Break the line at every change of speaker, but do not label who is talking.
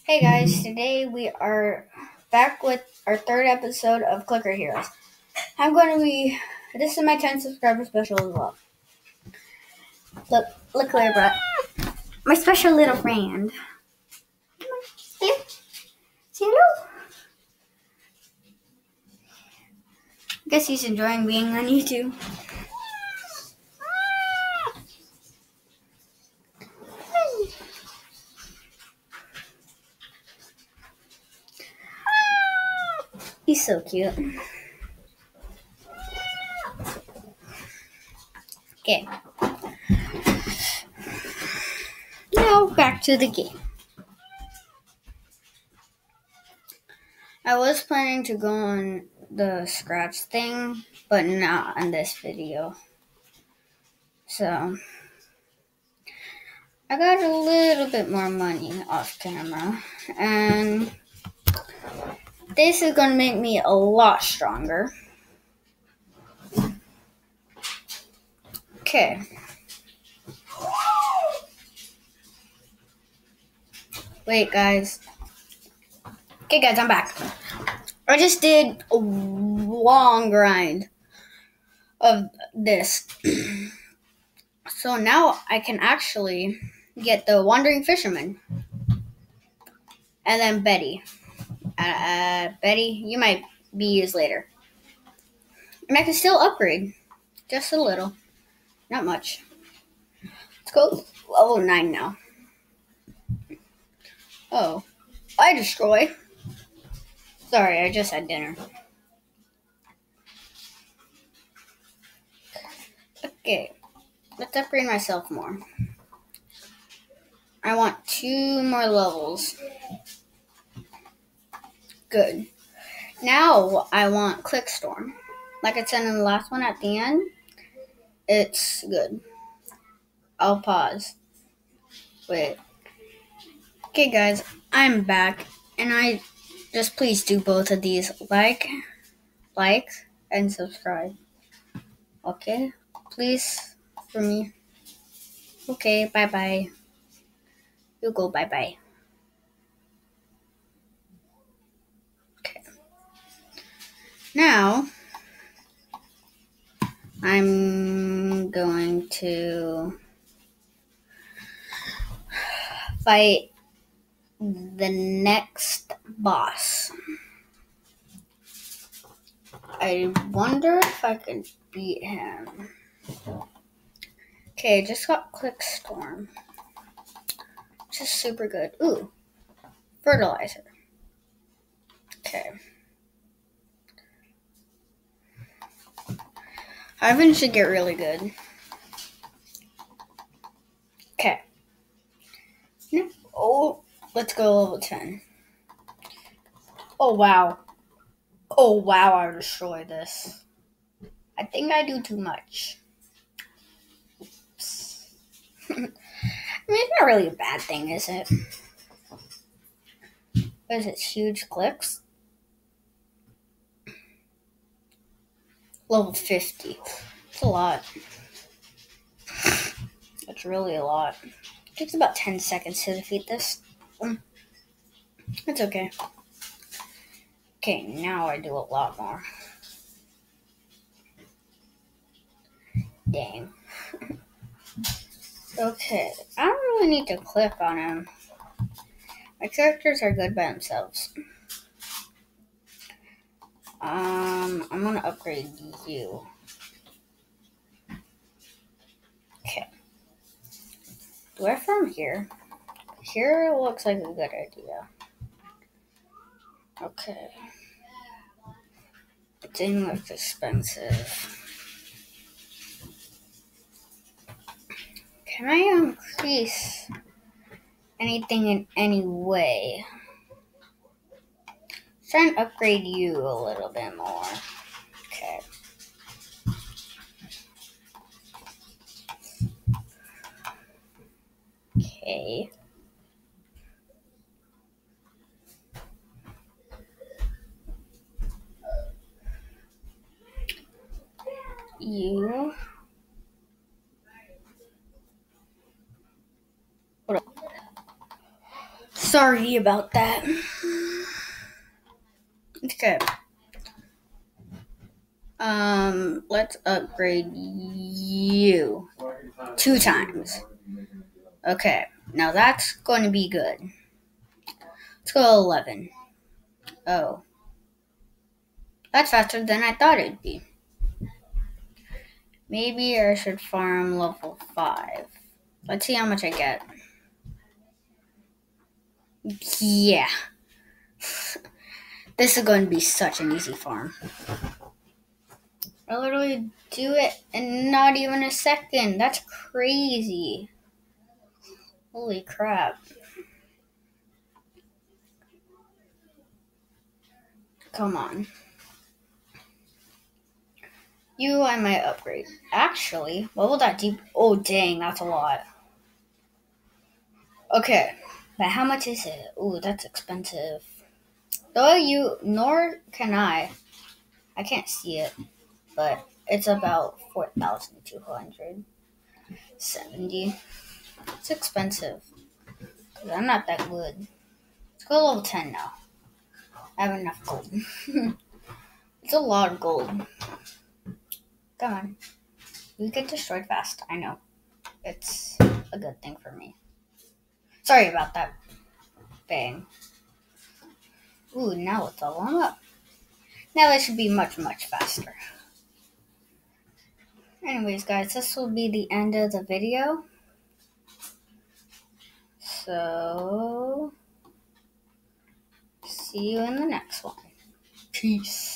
Hey guys, today we are back with our third episode of Clicker Heroes. This is my 10 subscriber special as well. Look where I brought my special little friend. Come on, say hello. I guess he's enjoying being on YouTube. He's so cute. Okay. Now back to the game. I was planning to go on the scratch thing, but not on this video. So I got a little bit more money off camera, and this is going to make me a lot stronger. Okay. Wait, guys. Okay, guys, I'm back. I just did a long grind of this. So now I can actually get the Wandering Fisherman. And then Betty. Betty, you might be used later. And I can still upgrade. Just a little. Not much. Let's go level 9 now. Oh. I destroy. Sorry, I just had dinner. Okay. Let's upgrade myself more. I want 2 more levels. Good. Now I want Clickstorm. Like I said in the last one at the end, it's good. I'll pause. Wait. Okay, guys, I'm back, and I just please do both of these. Like, and subscribe. Okay? Please, for me. Okay, bye-bye. You go bye-bye. Okay. Now, I'm going to fight the next boss. I wonder if I can beat him. Okay, just got Clickstorm. Just super good. Ooh, fertilizer. Okay. Ivan should get really good. Okay. Oh, let's go level 10. Oh, wow. I destroyed this. I think I do too much. Oops. I mean, it's not really a bad thing, is it? What is it, huge clicks? Level 50. That's a lot. That's really a lot. It takes about 10 seconds to defeat this. It's okay. Okay, now I do a lot more. Dang. Okay, I don't really need to click on him. My characters are good by themselves. I'm gonna upgrade you. Okay. Do I farm here? Here looks like a good idea. Okay. It didn't look expensive. Can I increase anything in any way? Let's try and upgrade you a little bit more. Okay. Okay. You. Sorry about that. Okay. Let's upgrade you 2 times. Okay, now that's going to be good. Let's go 11. Oh. That's faster than I thought it'd be. Maybe I should farm level 5. Let's see how much I get. Yeah. This is going to be such an easy farm. I literally do it in not even a second. That's crazy. Holy crap. Come on. You, I might upgrade. Actually, what will that do? Oh, dang, that's a lot. Okay, but how much is it? Ooh, that's expensive. Nor can I. I can't see it, but it's about 4,270. It's expensive, because I'm not that good. Let's go level 10 now. I have enough gold. It's a lot of gold. Come on. We get destroyed fast. I know. It's a good thing for me. Sorry about that. Bang. Ooh, now it's all warm up. Now it should be much, much faster. Anyways, guys, this will be the end of the video. So, see you in the next one. Peace.